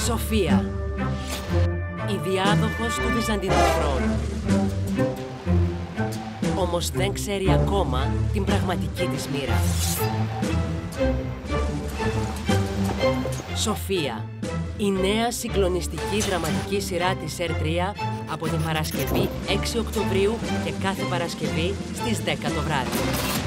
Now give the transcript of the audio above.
Σοφία, η διάδοχος του Βυζαντινού θρόνου. Όμως δεν ξέρει ακόμα την πραγματική της μοίρα. Σοφία, η νέα συγκλονιστική δραματική σειρά της ΕΡΤ3 από την Παρασκευή 6 Οκτωβρίου και κάθε Παρασκευή στις 10 το βράδυ.